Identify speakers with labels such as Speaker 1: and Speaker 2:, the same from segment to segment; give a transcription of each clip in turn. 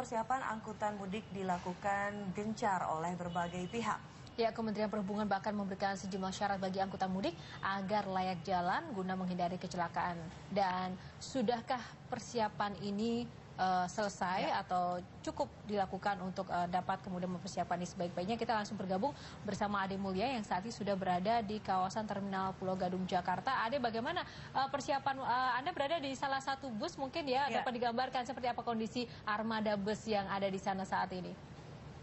Speaker 1: persiapan angkutan mudik dilakukan gencar oleh berbagai pihak.
Speaker 2: Ya, Kementerian Perhubungan bahkan memberikan sejumlah syarat bagi angkutan mudik agar layak jalan guna menghindari kecelakaan. Dan sudahkah persiapan ini selesai atau cukup dilakukan untuk dapat kemudian mempersiapkan ini sebaik-baiknya? Kita langsung bergabung bersama Ade Mulya yang saat ini sudah berada di kawasan Terminal Pulau Gadung, Jakarta. Ade, bagaimana persiapan Anda berada di salah satu bus mungkin dapat digambarkan seperti apa kondisi armada bus yang ada di sana saat ini?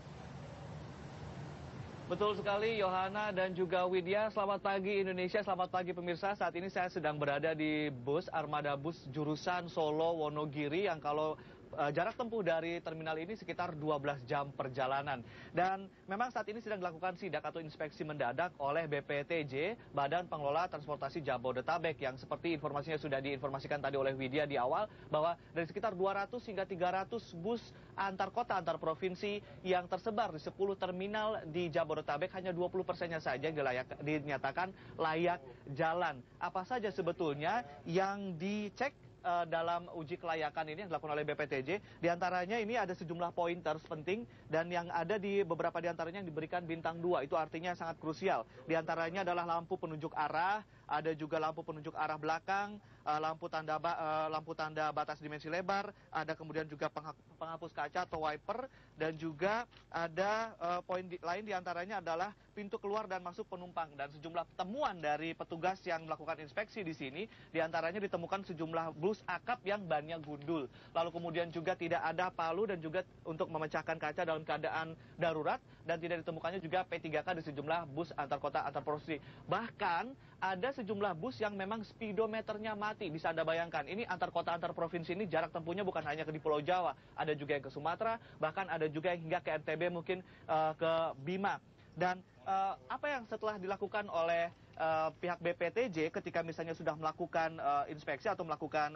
Speaker 3: Betul sekali, Yohana dan juga Widya. Selamat pagi Indonesia, selamat pagi pemirsa. Saat ini saya sedang berada di bus armada bus jurusan Solo Wonogiri yang kalau jarak tempuh dari terminal ini sekitar 12 jam perjalanan. Dan memang saat ini sedang dilakukan sidak atau inspeksi mendadak oleh BPTJ, Badan Pengelola Transportasi Jabodetabek, yang seperti informasinya sudah diinformasikan tadi oleh Widya di awal, bahwa dari sekitar 200 hingga 300 bus antar kota, antar provinsi yang tersebar di 10 terminal di Jabodetabek, hanya 20%-nya saja yang dinyatakan layak jalan. Apa saja sebetulnya yang dicek dalam uji kelayakan ini yang dilakukan oleh BPTJ? Di antaranya ini ada sejumlah pointers penting, dan yang ada di beberapa di antaranya yang diberikan bintang 2, itu artinya sangat krusial. Di antaranya adalah lampu penunjuk arah, ada juga lampu penunjuk arah belakang, lampu tanda batas dimensi lebar, ada kemudian juga penghapus kaca atau wiper, dan juga ada poin lain di antaranya adalah pintu keluar dan masuk penumpang. Dan sejumlah temuan dari petugas yang melakukan inspeksi di sini, di antaranya ditemukan sejumlah bus akap yang bannya gundul. Lalu kemudian juga tidak ada palu dan juga untuk memecahkan kaca dalam keadaan darurat, dan tidak ditemukannya juga P3K di sejumlah bus antar kota antar provinsi. Bahkan ada sejumlah bus yang memang speedometernya mati. Bisa Anda bayangkan, ini antar kota antar provinsi ini jarak tempuhnya bukan hanya di Pulau Jawa, ada juga yang ke Sumatera, bahkan ada juga yang hingga ke NTB, mungkin ke Bima. Dan apa yang setelah dilakukan oleh pihak BPTJ ketika misalnya sudah melakukan inspeksi atau melakukan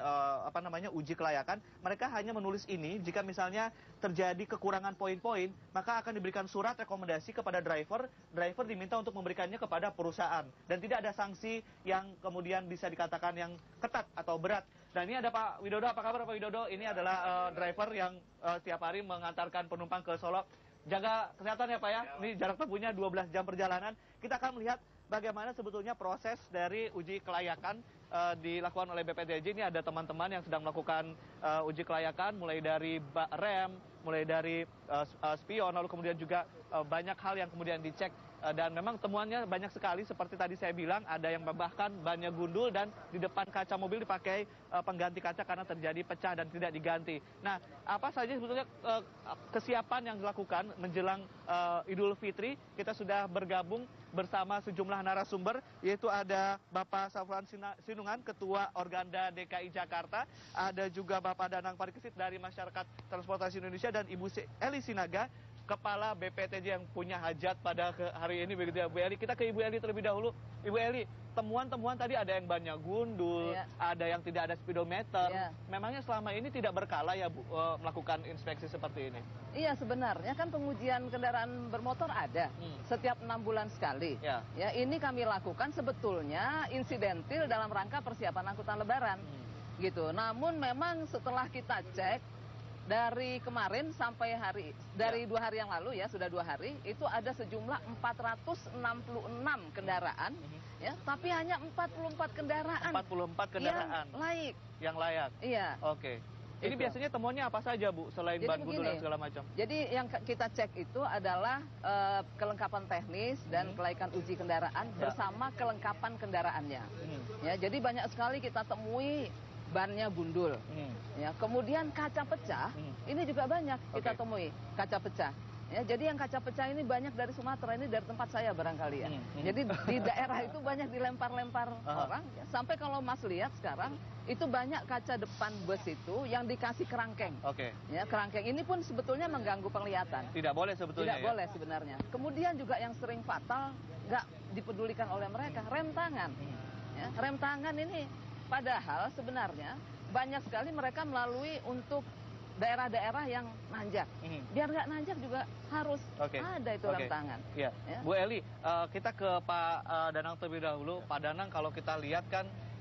Speaker 3: uji kelayakan, mereka hanya menulis ini, jika misalnya terjadi kekurangan poin-poin, maka akan diberikan surat rekomendasi kepada driver diminta untuk memberikannya kepada perusahaan, dan tidak ada sanksi yang kemudian bisa dikatakan yang ketat atau berat. Dan ini ada Pak Widodo. Apa kabar Pak Widodo? Ini adalah driver yang setiap hari mengantarkan penumpang ke Solo. Jaga kesehatan ya Pak ya. Ini jarak tempuhnya 12 jam perjalanan. Kita akan melihat bagaimana sebetulnya proses dari uji kelayakan dilakukan oleh BPTJ. Ini ada teman-teman yang sedang melakukan uji kelayakan, mulai dari rem, mulai dari spion, lalu kemudian juga banyak hal yang kemudian dicek. Dan memang temuannya banyak sekali, seperti tadi saya bilang, ada yang bahkan bannya gundul dan di depan kaca mobil dipakai pengganti kaca karena terjadi pecah dan tidak diganti. Nah, apa saja sebetulnya kesiapan yang dilakukan menjelang Idul Fitri? Kita sudah bergabung bersama sejumlah narasumber, yaitu ada Bapak Safran Sinungan, Ketua Organda DKI Jakarta, ada juga Bapak Danang Parikesit dari Masyarakat Transportasi Indonesia, dan Ibu Eli Sinaga, Kepala BPTJ yang punya hajat pada hari ini, begitu ya Bu Eli. Kita ke Ibu Eli terlebih dahulu. Ibu Eli, temuan-temuan tadi ada yang bannya gundul, ada yang tidak ada speedometer. Memangnya selama ini tidak berkala ya Bu melakukan inspeksi seperti ini?
Speaker 4: Iya, sebenarnya kan pengujian kendaraan bermotor ada setiap 6 bulan sekali. Ya, ini kami lakukan sebetulnya insidentil dalam rangka persiapan angkutan Lebaran, gitu. Namun memang setelah kita cek dari kemarin sampai dari 2 hari yang lalu, ya sudah 2 hari, itu ada sejumlah 466 kendaraan, ya, tapi hanya 44 kendaraan.
Speaker 3: 44 kendaraan yang layak.
Speaker 4: Iya.
Speaker 3: Oke. Ini biasanya temuannya apa saja Bu, selain ban gundul dan segala macam?
Speaker 4: Jadi yang kita cek itu adalah kelengkapan teknis dan kelaikan uji kendaraan bersama kelengkapan kendaraannya. Ya, jadi banyak sekali kita temui bannya gundul, ya. Kemudian kaca pecah, ini juga banyak kita temui kaca pecah. Ya, jadi yang kaca pecah ini banyak dari Sumatera, ini dari tempat saya barangkali ya. Jadi di daerah itu banyak dilempar-lempar orang. Ya. Sampai kalau Mas lihat sekarang itu banyak kaca depan bus itu yang dikasih kerangkeng. Ya, kerangkeng ini pun sebetulnya mengganggu penglihatan.
Speaker 3: Tidak boleh sebetulnya.
Speaker 4: Tidak boleh sebenarnya. Kemudian juga yang sering fatal nggak dipedulikan oleh mereka, rem tangan. Ya, rem tangan ini padahal sebenarnya banyak sekali mereka melalui untuk daerah-daerah yang nanjak. Biar nggak nanjak juga harus ada itu rem tangan.
Speaker 3: Ya. Bu Eli, kita ke Pak Danang terlebih dahulu. Pak Danang, kalau kita lihat kan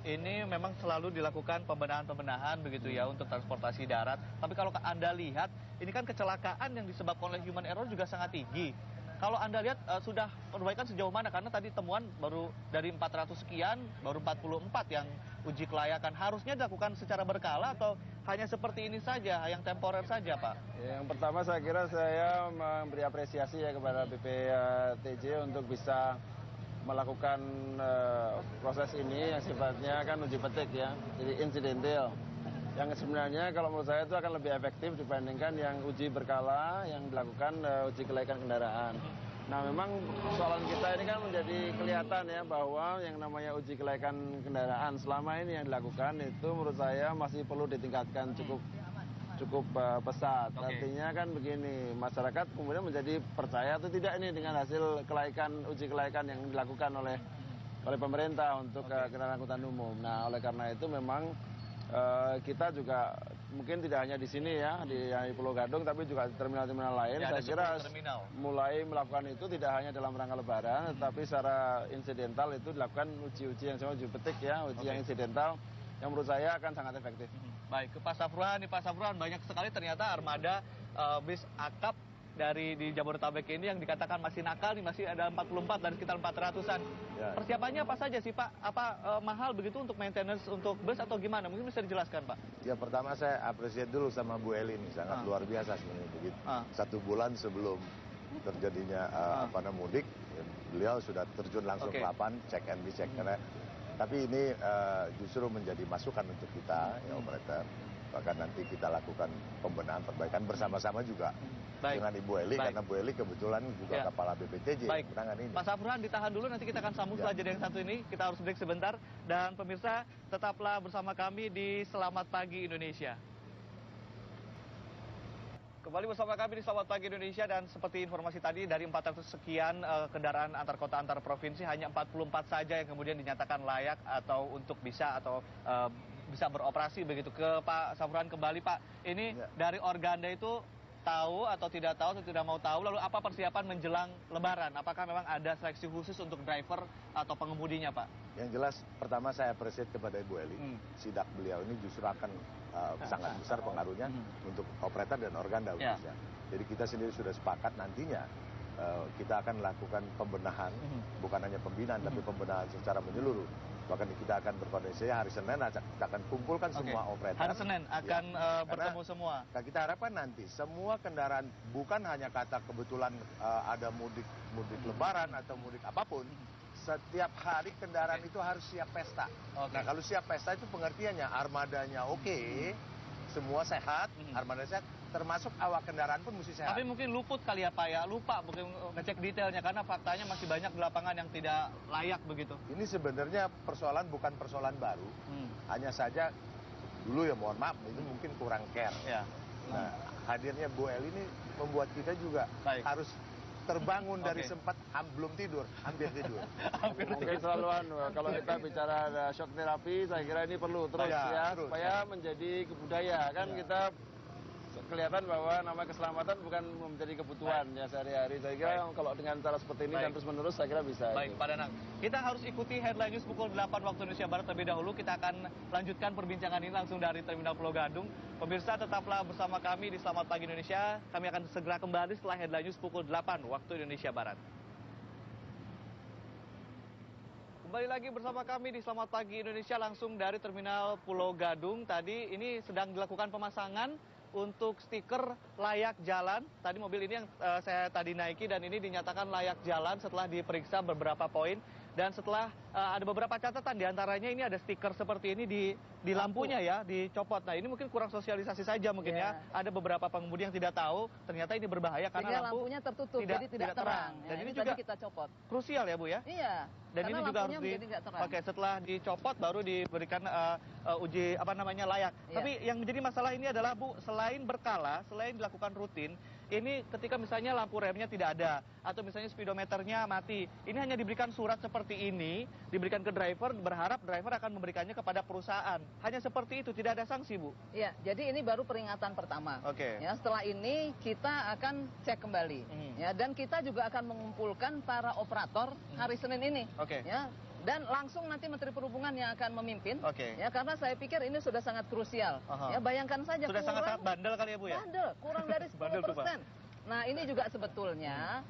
Speaker 3: ini memang selalu dilakukan pembenahan-pembenahan begitu ya untuk transportasi darat. Tapi kalau Anda lihat, ini kan kecelakaan yang disebabkan oleh human error juga sangat tinggi. Kalau Anda lihat sudah perbaikan sejauh mana? Karena tadi temuan baru dari 400 sekian, baru 44 yang uji kelayakan. Harusnya dilakukan secara berkala atau hanya seperti ini saja, yang temporer saja, Pak?
Speaker 5: Yang pertama saya kira saya memberi apresiasi ya kepada BPTJ untuk bisa melakukan proses ini yang sifatnya kan uji petik ya, jadi insidental. Yang sebenarnya kalau menurut saya itu akan lebih efektif dibandingkan yang uji berkala yang dilakukan uji kelaikan kendaraan. Nah memang persoalan kita ini kan menjadi kelihatan ya bahwa yang namanya uji kelaikan kendaraan selama ini yang dilakukan itu menurut saya masih perlu ditingkatkan cukup pesat. Artinya kan begini, masyarakat kemudian menjadi percaya atau tidak ini dengan hasil uji kelaikan yang dilakukan oleh pemerintah untuk kendaraan angkutan umum. Nah oleh karena itu memang kita juga mungkin tidak hanya di sini ya, di Pulau Gadung, tapi juga di terminal-terminal lain.
Speaker 3: Ya,
Speaker 5: saya kira mulai melakukan itu tidak hanya dalam rangka lebaran, tetapi secara insidental itu dilakukan uji-uji yang sama uji petik ya, uji yang insidental, yang menurut saya akan sangat efektif.
Speaker 3: Baik, ke Pak Safruan, Pak Safruan banyak sekali ternyata armada bis akap di Jabodetabek ini yang dikatakan masih nakal, masih ada 44 dari sekitar 400-an. Ya. Persiapannya apa saja sih Pak? Apa mahal begitu untuk maintenance untuk bus atau gimana? Mungkin bisa dijelaskan Pak.
Speaker 6: Ya pertama saya apresiasi dulu sama Bu Eli ini, sangat luar biasa sebenarnya begitu. 1 bulan sebelum terjadinya mudik, beliau sudah terjun langsung ke lapangan, cek and recheck. Tapi ini justru menjadi masukan untuk kita, ya operator. Bahkan nanti kita lakukan pembenahan perbaikan bersama-sama juga. Dengan Ibu Eli, karena Bu Eli kebetulan juga kepala BPTJ yang menangani ini.
Speaker 3: Pak Safruan ditahan dulu, nanti kita akan sambung setelah jeda yang satu ini. Kita harus break sebentar. Dan pemirsa, tetaplah bersama kami di Selamat Pagi Indonesia. Kembali bersama kami di Selamat Pagi Indonesia, dan seperti informasi tadi dari 400 sekian kendaraan antar kota antar provinsi, hanya 44 saja yang kemudian dinyatakan layak atau untuk bisa beroperasi begitu. Ke Pak Safruan kembali Pak, ini dari Organda itu tahu atau tidak mau tahu, lalu apa persiapan menjelang Lebaran? Apakah memang ada seleksi khusus untuk driver atau pengemudinya Pak?
Speaker 6: Yang jelas pertama saya apresiasi kepada Ibu Eli, sidak beliau ini justru akan sangat besar pengaruhnya untuk operator dan Organda khususnya. Jadi kita sendiri sudah sepakat nantinya kita akan melakukan pembenahan, bukan hanya pembinaan tapi pembenahan secara menyeluruh. Bahkan kita akan berkoordinasi hari Senin, kita akan kumpulkan semua operator.
Speaker 3: Hari Senin akan bertemu semua.
Speaker 6: Nah, kita harapkan nanti semua kendaraan, bukan hanya kata kebetulan ada mudik Lebaran atau mudik apapun, setiap hari kendaraan itu harus siap pesta. Nah kalau siap pesta itu pengertiannya armadanya semua sehat, armada sehat, termasuk awak kendaraan pun mesti sehat.
Speaker 3: Tapi mungkin luput kali ya Pak ya, lupa mungkin ngecek detailnya karena faktanya masih banyak di lapangan yang tidak layak begitu.
Speaker 6: Ini sebenarnya persoalan bukan persoalan baru, hanya saja dulu ya mohon maaf itu mungkin kurang care. Nah hadirnya Bu Eli ini membuat kita juga harus terbangun dari sempat belum tidur, hampir tidur.
Speaker 5: Mungkin selalu kalau kita bicara shock terapi, saya kira ini perlu terus supaya menjadi kebudayaan kan kita kelihatan bahwa nama keselamatan bukan menjadi kebutuhan ya sehari-hari. Saya kira kalau dengan cara seperti ini dan terus menerus saya kira bisa.
Speaker 3: Baik Pak Danang, kita harus ikuti headline news pukul 8 waktu Indonesia Barat terlebih dahulu. Kita akan lanjutkan perbincangan ini langsung dari Terminal Pulau Gadung. Pemirsa tetaplah bersama kami di Selamat Pagi Indonesia. Kami akan segera kembali setelah headline news pukul 8 waktu Indonesia Barat. Kembali lagi bersama kami di Selamat Pagi Indonesia langsung dari Terminal Pulau Gadung. Tadi ini sedang dilakukan pemasangan untuk stiker layak jalan. Tadi mobil ini yang saya tadi naiki dan ini dinyatakan layak jalan setelah diperiksa beberapa poin. Dan setelah ada beberapa catatan, diantaranya ini ada stiker seperti ini di lampunya ya, dicopot. Nah ini mungkin kurang sosialisasi saja mungkin ya. Ada beberapa pengemudi yang tidak tahu, ternyata ini berbahaya karena
Speaker 4: lampunya tertutup, jadi tidak terang.
Speaker 3: Dan ini
Speaker 4: juga
Speaker 3: juga
Speaker 4: kita copot.
Speaker 3: Krusial ya Bu ya?
Speaker 4: Iya.
Speaker 3: Dan ini juga harus setelah dicopot baru diberikan uji layak. Tapi yang menjadi masalah ini adalah Bu, selain berkala, selain dilakukan rutin, ini ketika misalnya lampu remnya tidak ada atau misalnya speedometernya mati, ini hanya diberikan surat seperti ini, diberikan ke driver, berharap driver akan memberikannya kepada perusahaan. Hanya seperti itu, tidak ada sanksi Bu.
Speaker 4: Iya, jadi ini baru peringatan pertama. Ya, setelah ini kita akan cek kembali. Ya, dan kita juga akan mengumpulkan para operator hari Senin ini. Ya, Dan langsung nanti Menteri Perhubungan yang akan memimpin. Ya, karena saya pikir ini sudah sangat krusial. Ya, bayangkan saja
Speaker 3: sudah sangat bandel kali ya Bu ya?
Speaker 4: Bandel, kurang dari 10%. Nah, ini juga sebetulnya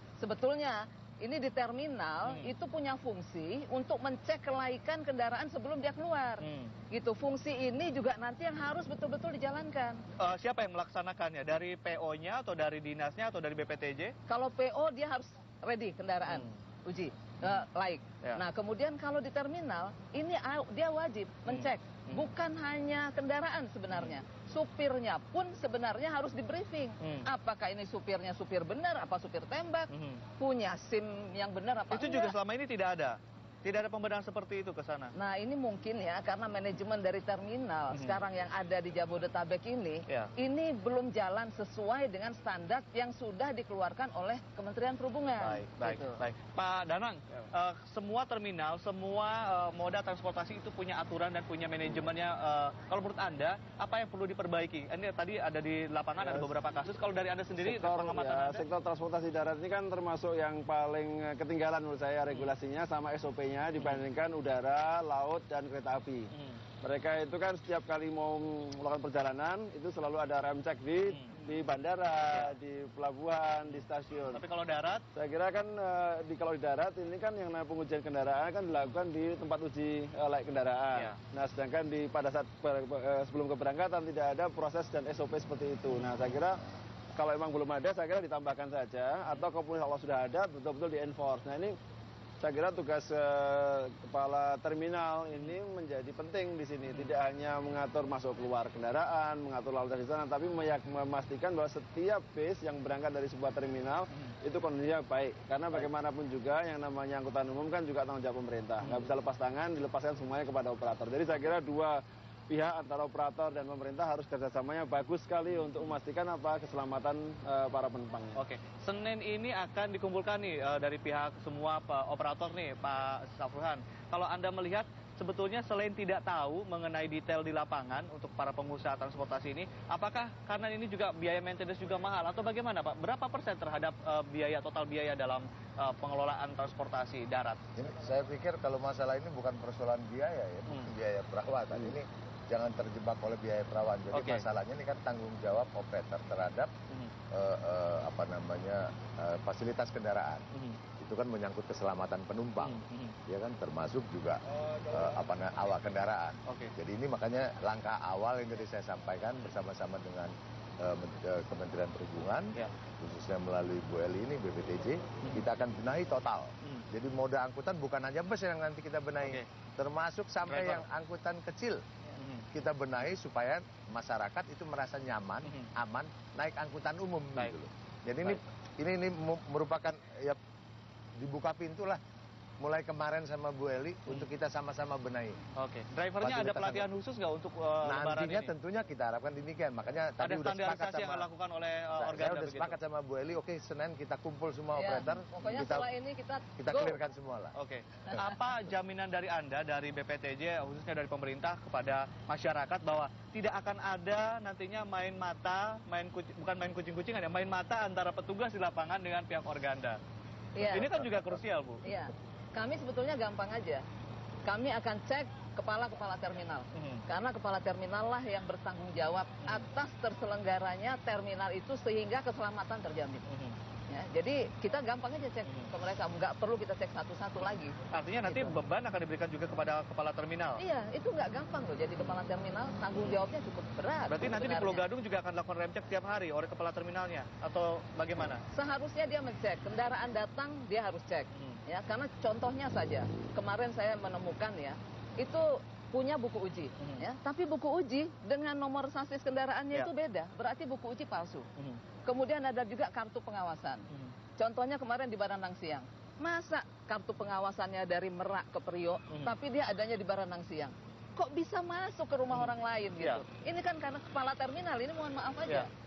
Speaker 4: ini di terminal itu punya fungsi untuk mencek kelaikan kendaraan sebelum dia keluar. Gitu. Fungsi ini juga nanti yang harus betul-betul dijalankan.
Speaker 3: Siapa yang melaksanakannya? Dari PO-nya atau dari dinasnya atau dari BPTJ?
Speaker 4: Kalau PO dia harus ready kendaraan, uji laik. Nah, kemudian kalau di terminal ini dia wajib mencek bukan hanya kendaraan sebenarnya. Supirnya pun sebenarnya harus di briefing. Apakah ini supirnya supir benar, apa supir tembak, punya SIM yang benar apa
Speaker 3: itu
Speaker 4: enggak.
Speaker 3: juga selama ini tidak ada. Tidak ada pembenahan seperti itu ke sana.
Speaker 4: Nah, ini mungkin ya karena manajemen dari terminal sekarang yang ada di Jabodetabek ini, ini belum jalan sesuai dengan standar yang sudah dikeluarkan oleh Kementerian Perhubungan.
Speaker 3: Baik. Pak Danang, semua terminal, semua moda transportasi itu punya aturan dan punya manajemennya. Kalau menurut Anda, apa yang perlu diperbaiki? Ini tadi ada di lapangan ada beberapa kasus. Kalau dari Anda sendiri, pengamatan Anda?
Speaker 5: Sektor transportasi darat ini kan termasuk yang paling ketinggalan menurut saya regulasinya sama SOP-nya dibandingkan udara, laut, dan kereta api. Mereka itu kan setiap kali mau melakukan perjalanan itu selalu ada rem cek di bandara, di pelabuhan, di stasiun.
Speaker 3: Tapi kalau darat?
Speaker 5: Saya kira kan kalau di darat ini kan yang namanya pengujian kendaraan kan dilakukan di tempat uji layak kendaraan. Nah, sedangkan pada saat sebelum keberangkatan tidak ada proses dan SOP seperti itu. Nah, saya kira kalau emang belum ada, saya kira ditambahkan saja atau kemudian kalau sudah ada betul-betul di-enforce. Nah, ini saya kira tugas kepala terminal ini menjadi penting di sini. Tidak hanya mengatur masuk keluar kendaraan, mengatur lalu lintas di sana, tapi memastikan bahwa setiap base yang berangkat dari sebuah terminal itu kondisinya baik. Karena bagaimanapun juga yang namanya angkutan umum kan juga tanggung jawab pemerintah. Nggak bisa lepas tangan, dilepaskan semuanya kepada operator. Jadi saya kira dua pihak antara operator dan pemerintah harus kerjasamanya bagus sekali untuk memastikan keselamatan para penumpangnya.
Speaker 3: Oke, Senin ini akan dikumpulkan nih dari pihak semua operator nih, Pak Safruhan. Kalau Anda melihat sebetulnya selain tidak tahu mengenai detail di lapangan untuk para pengusaha transportasi ini, apakah karena ini juga biaya maintenance juga mahal atau bagaimana Pak? Berapa persen terhadap total biaya dalam pengelolaan transportasi darat?
Speaker 6: Ini, saya pikir kalau masalah ini bukan persoalan biaya ya, biaya perawatan. Ini jangan terjebak oleh biaya perawatan. Jadi masalahnya ini kan tanggung jawab operator terhadap fasilitas kendaraan. Itu kan menyangkut keselamatan penumpang, ya kan, termasuk juga awak kendaraan. Jadi ini makanya langkah awal yang tadi saya sampaikan bersama-sama dengan Kementerian Perhubungan, khususnya melalui Bu Eli ini BPTJ, kita akan benahi total. Jadi moda angkutan bukan hanya bus yang nanti kita benahi, termasuk sampai yang angkutan kecil. Kita benahi supaya masyarakat itu merasa nyaman, aman, naik angkutan umum gitu loh. Jadi ini merupakan ya dibuka pintu lah mulai kemarin sama Bu Eli untuk kita sama-sama benahi.
Speaker 3: Drivernya ada pelatihan khusus nggak untuk lebaran
Speaker 6: nantinya
Speaker 3: ini?
Speaker 6: Tentunya kita harapkan demikian. Makanya tadi
Speaker 3: ada
Speaker 6: udah sepakat
Speaker 3: yang dilakukan oleh
Speaker 6: saya udah sepakat sama Bu Eli. Senin kita kumpul semua operator.
Speaker 4: Pokoknya setelah ini kita
Speaker 6: clearkan semua lah.
Speaker 3: Apa jaminan dari Anda, dari BPTJ, khususnya dari pemerintah kepada masyarakat bahwa tidak akan ada nantinya main kucing-kucingan ya, main mata antara petugas di lapangan dengan pihak Organda? Ini kan juga krusial, Bu.
Speaker 4: Iya. Kami sebetulnya gampang aja. Kami akan cek kepala-kepala terminal. Karena kepala terminal lah yang bertanggung jawab atas terselenggaranya terminal itu sehingga keselamatan terjamin. Ya, jadi kita gampang aja cek ke mereka, nggak perlu kita cek satu-satu lagi.
Speaker 3: Artinya nanti beban akan diberikan juga kepada kepala terminal?
Speaker 4: Iya, itu nggak gampang loh jadi kepala terminal, tanggung jawabnya cukup berat.
Speaker 3: Berarti nanti di Pulau Gadung juga akan lakukan rem cek tiap hari oleh kepala terminalnya? Atau bagaimana?
Speaker 4: Seharusnya dia mencek, kendaraan datang dia harus cek. Ya, karena contohnya saja, kemarin saya menemukan ya, itu punya buku uji, ya, tapi buku uji dengan nomor sasis kendaraannya itu beda, berarti buku uji palsu. Kemudian ada juga kartu pengawasan. Contohnya kemarin di Baranang Siang, masa kartu pengawasannya dari Merak ke Priok, tapi dia adanya di Baranang Siang. Kok bisa masuk ke rumah orang lain gitu? Ini kan karena kepala terminal, ini mohon maaf aja.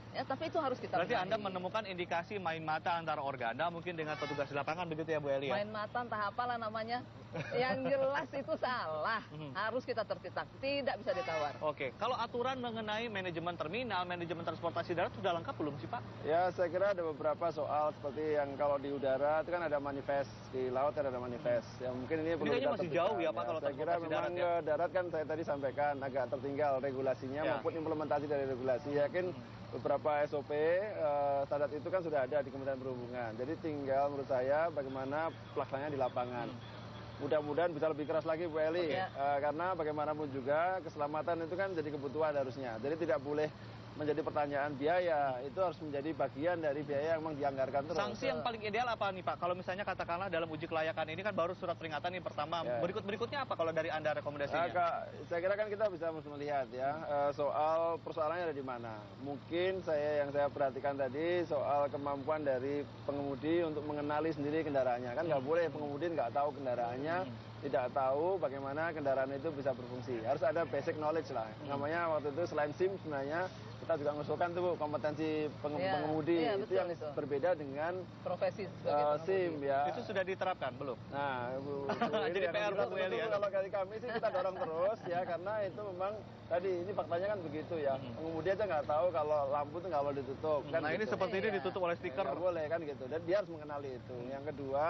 Speaker 4: Ya, tapi itu harus kita
Speaker 3: Berarti
Speaker 4: benahi.
Speaker 3: Anda menemukan indikasi main mata antara Organda mungkin dengan petugas di lapangan begitu ya Bu Eli ya?
Speaker 4: Main mata entah apalah namanya. Yang jelas itu salah. Harus kita tertitak. Tidak bisa ditawar.
Speaker 3: Oke, kalau aturan mengenai manajemen terminal, manajemen transportasi darat sudah lengkap belum sih Pak?
Speaker 5: Ya, saya kira ada beberapa soal seperti yang kalau di udara itu kan ada manifest, di laut kan ada manifest. Ya mungkin ini perlu
Speaker 3: kayaknya
Speaker 5: kita
Speaker 3: masih
Speaker 5: tertibkan,
Speaker 3: jauh ya Pak kalau
Speaker 5: saya kira
Speaker 3: transportasi
Speaker 5: memang
Speaker 3: darat ya?
Speaker 5: darat kan saya tadi sampaikan agak tertinggal regulasinya
Speaker 3: Ya.
Speaker 5: maupun implementasi dari regulasi. Yakin beberapa SOP standar itu kan sudah ada di Kementerian Perhubungan. Jadi tinggal menurut saya bagaimana pelaksanaannya di lapangan. Mudah-mudahan bisa lebih keras lagi Bu Eli, karena bagaimanapun juga keselamatan itu kan jadi kebutuhan harusnya. Jadi tidak boleh menjadi pertanyaan biaya, itu harus menjadi bagian dari biaya yang memang dianggarkan terus.
Speaker 3: Sanksi yang paling ideal apa nih Pak? Kalau misalnya katakanlah dalam uji kelayakan ini kan baru surat peringatan yang pertama,
Speaker 5: Ya.
Speaker 3: berikutnya apa kalau dari Anda rekomendasinya?
Speaker 5: Saya kira kan kita bisa melihat ya, soal persoalannya ada di mana. Mungkin yang saya perhatikan tadi soal kemampuan dari pengemudi untuk mengenali sendiri kendaraannya. Kan nggak boleh pengemudi nggak tahu kendaraannya, tidak tahu bagaimana kendaraan itu bisa berfungsi. Harus ada basic knowledge lah. Namanya waktu itu selain SIM sebenarnya kita juga mengusulkan tuh kompetensi pengemudi itu yang berbeda dengan
Speaker 4: profesi sebagai
Speaker 5: SIM ya.
Speaker 3: Itu sudah diterapkan belum?
Speaker 5: Nah,
Speaker 3: Jadi PR buat Bu Eli ya.
Speaker 5: Kalau dari kami sih kita dorong terus ya, karena itu memang tadi ini faktanya kan begitu ya. Pengemudi aja nggak tahu kalau lampu itu nggak boleh ditutup. Kan
Speaker 3: Nah ini
Speaker 5: gitu.
Speaker 3: seperti ini ditutup oleh stiker.
Speaker 5: Nggak boleh kan gitu. Dan dia harus mengenali itu. Yang kedua,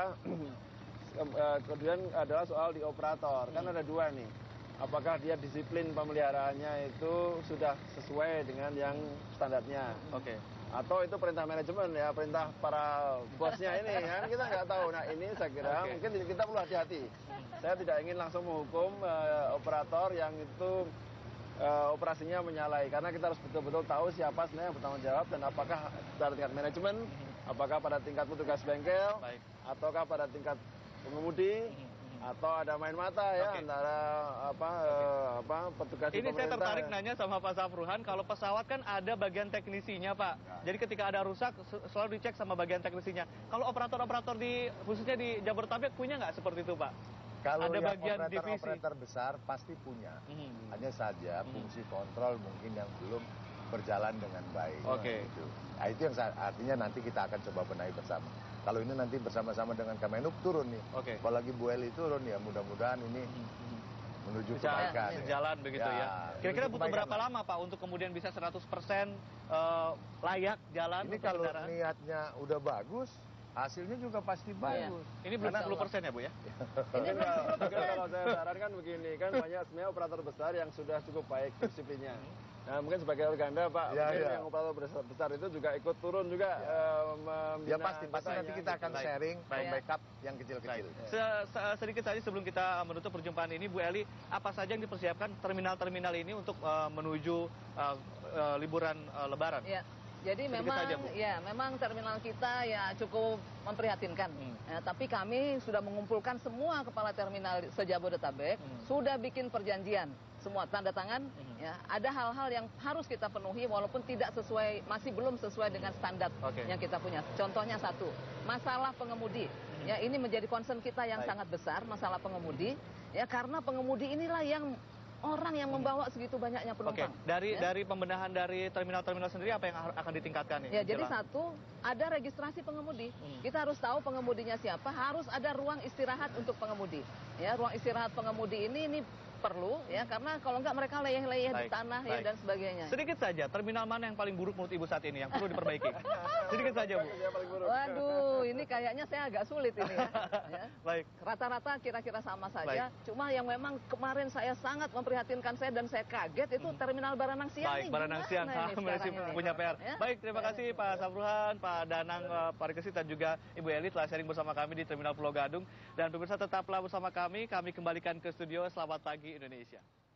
Speaker 5: kemudian adalah soal di operator. Kan ada dua nih. Apakah dia disiplin pemeliharaannya itu sudah sesuai dengan yang standarnya?
Speaker 3: Oke.
Speaker 5: Atau itu perintah manajemen ya, perintah para bosnya ini kan kita nggak tahu. Nah ini saya kira mungkin kita perlu hati-hati. Saya tidak ingin langsung menghukum operator yang itu operasinya menyalahi, karena kita harus betul-betul tahu siapa sebenarnya yang bertanggung jawab dan apakah pada tingkat manajemen, apakah pada tingkat petugas bengkel, ataukah pada tingkat pengemudi. Atau ada main mata ya antara petugas
Speaker 3: ini
Speaker 5: pemerintah.
Speaker 3: saya tertarik nanya sama Pak Safruhan, kalau pesawat kan ada bagian teknisinya Pak. Jadi ketika ada rusak selalu dicek sama bagian teknisinya. Kalau operator-operator khususnya di Jabodetabek punya nggak seperti itu Pak?
Speaker 6: Kalau
Speaker 3: ada
Speaker 6: yang
Speaker 3: bagian divisi.
Speaker 6: operator besar pasti punya. Hanya saja fungsi kontrol mungkin yang belum berjalan dengan baik.
Speaker 3: Oke.
Speaker 6: Gitu. Nah, itu yang artinya nanti kita akan coba benahi bersama. Kalau ini nanti bersama-sama dengan Kemenhub turun nih. Apalagi Bu Eli turun ya, mudah-mudahan ini menuju kebaikan.
Speaker 3: Sejalan begitu ya. Kira-kira butuh berapa lama Pak untuk kemudian bisa 100% layak jalan?
Speaker 6: Ini kalau niatnya udah bagus, hasilnya juga pasti bagus.
Speaker 3: Ini belum 10% ya Bu ya?
Speaker 5: Ini kalau saya sarankan begini, kan banyak sebenarnya operator besar yang sudah cukup baik disiplinnya. Nah mungkin sebagai Organda Pak, mungkin yang operator besar itu juga ikut turun juga.
Speaker 6: Ya pasti nanti kita akan sharing backup yang kecil-kecil.
Speaker 3: Sedikit saja sebelum kita menutup perjumpaan ini, Bu Eli, apa saja yang dipersiapkan terminal-terminal ini untuk menuju liburan Lebaran?
Speaker 4: Ya. Jadi memang terminal kita ya cukup memprihatinkan. Ya, tapi kami sudah mengumpulkan semua kepala terminal se-Jabodetabek, sudah bikin perjanjian, semua tanda tangan. Ya, ada hal-hal yang harus kita penuhi walaupun tidak sesuai, masih belum sesuai dengan standar yang kita punya. Contohnya satu, masalah pengemudi. Ya, ini menjadi concern kita yang sangat besar, masalah pengemudi. Ya, karena pengemudi inilah yang orang yang membawa segitu banyaknya penumpang.
Speaker 3: Dari pembenahan dari terminal-terminal sendiri apa yang akan ditingkatkan
Speaker 4: ya? Jadi satu, ada registrasi pengemudi. Kita harus tahu pengemudinya siapa, harus ada ruang istirahat untuk pengemudi. Ya, ruang istirahat pengemudi ini perlu ya, karena kalau enggak mereka leyeh-leyeh di tanah ya dan sebagainya.
Speaker 3: Sedikit saja, terminal mana yang paling buruk menurut Ibu saat ini yang perlu diperbaiki? Sedikit saja Bu.
Speaker 4: Waduh, ini kayaknya saya agak sulit ini ya.
Speaker 3: Baik.
Speaker 4: Rata-rata kira-kira sama saja. Cuma yang memang kemarin saya sangat memprihatinkan saya dan saya kaget itu terminal Baranang Siang.
Speaker 3: Baik, Baranang Siang masih punya PR. Ya? Baik, terima kasih Pak Safruhan, Pak Danang, Pak Rikesit dan juga Ibu Eli telah sharing bersama kami di Terminal Pulau Gadung. Dan pemirsa tetaplah bersama kami kembalikan ke studio. Selamat pagi Indonesia.